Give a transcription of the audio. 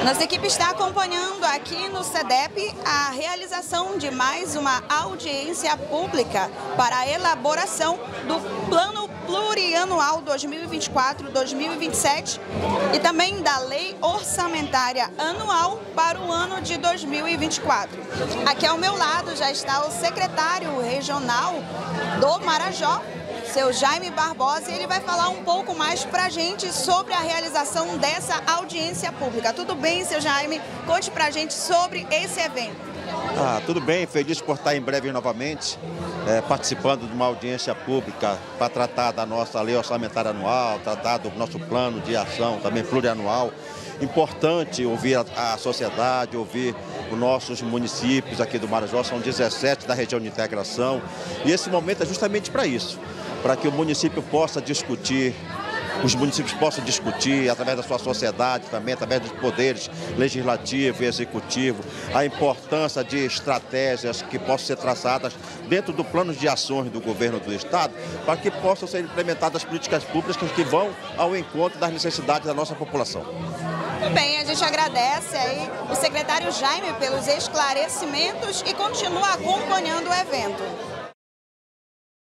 Nossa equipe está acompanhando aqui no SEDEP a realização de mais uma audiência pública para a elaboração do Plano Plurianual 2024-2027 e também da Lei Orçamentária Anual para o ano de 2024. Aqui ao meu lado já está o secretário regional do Marajó, seu Jaime Barbosa, e ele vai falar um pouco mais para a gente sobre a realização dessa audiência pública. Tudo bem, seu Jaime? Conte para a gente sobre esse evento. Tudo bem, feliz por estar em breve novamente participando de uma audiência pública para tratar da nossa lei orçamentária anual, tratar do nosso plano de ação também plurianual. Importante ouvir a sociedade, ouvir os nossos municípios aqui do Marajó, são 17 da região de integração, e esse momento é justamente para isso, para que o município possa discutir, os municípios possam discutir através da sua sociedade também, através dos poderes legislativo e executivo, a importância de estratégias que possam ser traçadas dentro do plano de ações do governo do estado, para que possam ser implementadas políticas públicas que vão ao encontro das necessidades da nossa população. Muito bem, a gente agradece aí o secretário Jaime pelos esclarecimentos e continua acompanhando o evento.